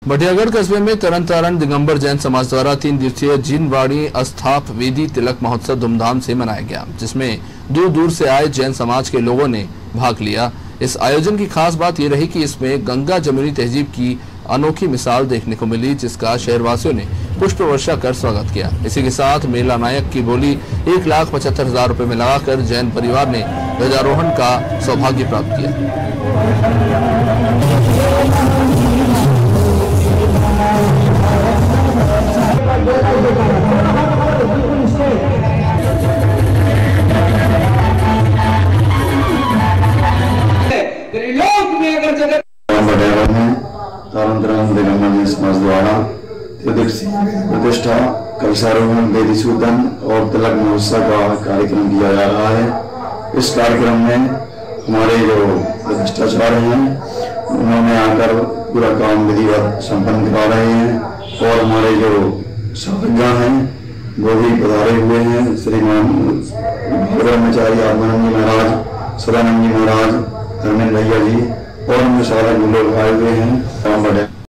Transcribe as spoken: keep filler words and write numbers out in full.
भटियागढ़ कस्बे में तरन तारण दिगंबर जैन समाज द्वारा तीन दिवसीय जिनवाड़ी अस्थाप वेदी तिलक महोत्सव धूमधाम से मनाया गया, जिसमें दूर दूर से आए जैन समाज के लोगों ने भाग लिया। इस आयोजन की खास बात यह रही कि इसमें गंगा जमुनी तहजीब की अनोखी मिसाल देखने को मिली, जिसका शहरवासियों ने पुष्प वर्षा कर स्वागत किया। इसी के साथ मेला नायक की बोली एक लाख पचहत्तर हजार रुपए में लगाकर जैन परिवार ने ध्वजारोहण का सौभाग्य प्राप्त किया। समाज द्वारा प्रतिष्ठा कलशारोहण वेदी सूदन और तिलक महोत्सव का कार्यक्रम किया जा रहा है। इस कार्यक्रम में हमारे जो प्रतिष्ठाचार्य हैं उन्होंने आकर पूरा काम विधिवत संपन्न करा रहे हैं और हमारे जो साधकगण हैं वो भी पधारे हुए हैं। श्रीमान ब्रह्मचारी आत्मानंद जी महाराज, सदानंद जी महाराज, धर्मेंद्र भैया जी और उनके साधक लोग आए हुए हैं।